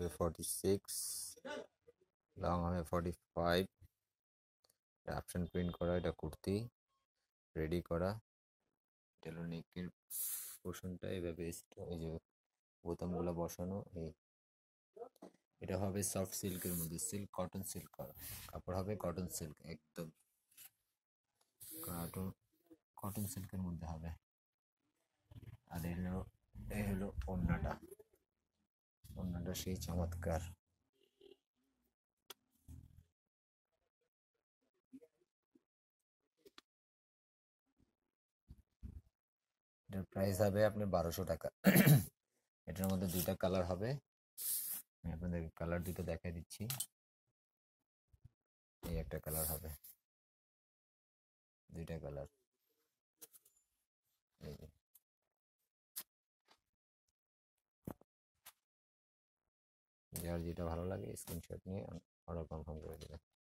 হবে 46, লং হবে 45। Option print করা, এটা কুর্তি রেডি করা। এটা হলো নেকের পোর্শনটা, এইভাবে এই যে বোতামগুলো বসানো। এটা হবে সফট সিল্কের মধ্যে, সিল্ক কটন সিল্ক করা কাপড় হবে, কটন সিল্ক, একদম কটন কটন সিল্কের মধ্যে হবে। আর এই হলো ওড়নাটা, ওড়নাটা সেই চমৎকার। এটার প্রাইস হবে আপনার 1200 টাকা। এটার মধ্যে দুইটা কালার হবে, আমি আপনাদের কালার দুটো দেখাই দিচ্ছি। এই একটা কালার হবে, দুইটা কালার, এই যে। যার যেটা ভালো লাগে স্ক্রিনশট নিয়ে অর্ডার কনফার্ম করে দেবেন।